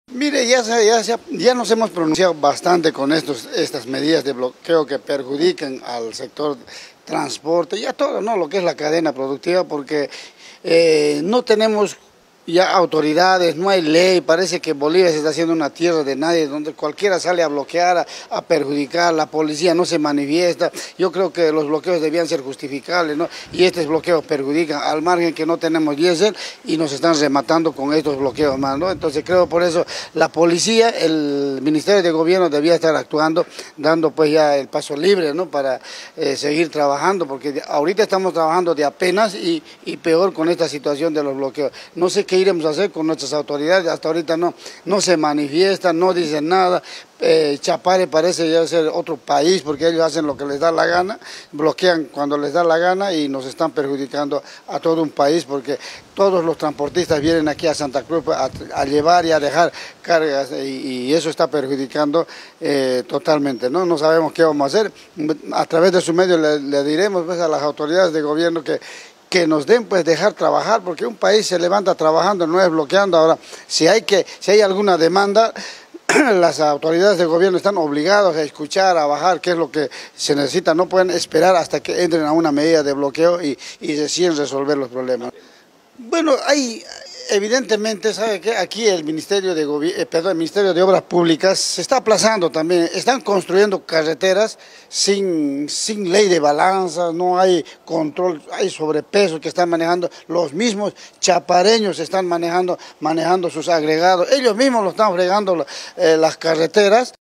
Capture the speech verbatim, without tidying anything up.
Mire, ya, se- ya, se- ya nos hemos pronunciado bastante con estos, estas medidas de bloqueo que perjudican al sector transporte y a todo, ¿no? Lo que es la cadena productiva, porque eh, no tenemos ya autoridades, no hay ley, parece que Bolivia se está haciendo una tierra de nadie, donde cualquiera sale a bloquear, a, a perjudicar, la policía no se manifiesta. Yo creo que los bloqueos debían ser justificables, ¿no? Y estos bloqueos perjudican, al margen que no tenemos diésel y nos están rematando con estos bloqueos más, ¿no? Entonces creo por eso la policía, el Ministerio de Gobierno debía estar actuando, dando pues ya el paso libre, ¿no? Para eh, seguir trabajando, porque ahorita estamos trabajando de apenas y, y peor con esta situación de los bloqueos. No sé qué iremos a hacer con nuestras autoridades, hasta ahorita no, no se manifiestan, no dicen nada. eh, Chapare parece ya ser otro país porque ellos hacen lo que les da la gana, bloquean cuando les da la gana y nos están perjudicando a todo un país porque todos los transportistas vienen aquí a Santa Cruz a, a llevar y a dejar cargas y, y eso está perjudicando eh, totalmente, ¿no? No sabemos qué vamos a hacer. A través de su medio le, le diremos pues, a las autoridades de gobierno que que nos den pues dejar trabajar, porque un país se levanta trabajando, no es bloqueando. Ahora, si hay que, si hay alguna demanda, las autoridades de gobierno están obligadas a escuchar, a bajar qué es lo que se necesita, no pueden esperar hasta que entren a una medida de bloqueo y, y deciden resolver los problemas. Bueno, hay, evidentemente, ¿sabe qué? Aquí el Ministerio de Gobi- eh, perdón, el Ministerio de Obras Públicas se está aplazando también, están construyendo carreteras sin, sin ley de balanza, no hay control, hay sobrepeso que están manejando, los mismos chapareños están manejando, manejando sus agregados, ellos mismos lo están fregando eh, las carreteras.